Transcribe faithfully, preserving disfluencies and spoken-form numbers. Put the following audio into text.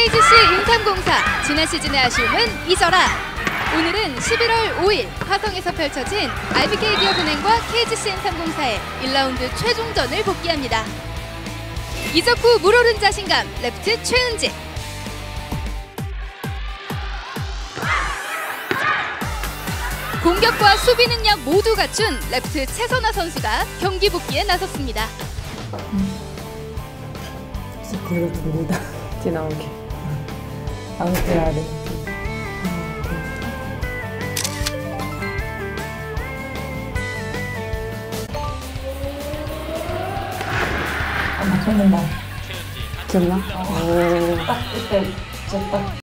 케이지씨 인삼공사 지난 시즌의 아쉬움은 잊어라. 오늘은 십일월 오일 화성에서 펼쳐진 알비케이 기업은행과 케이지씨 인삼공사의 일 라운드 최종전을 복귀합니다. 이적 후 물오른 자신감 레프트 최은지. 공격과 수비 능력 모두 갖춘 레프트 최선화 선수가 경기 복귀에 나섰습니다. 그걸 봅니다. 뒤 나오게. 아무 때야 돼. 아, 맞췄는다. 기억나? 오. 딱 이때, 진짜 딱.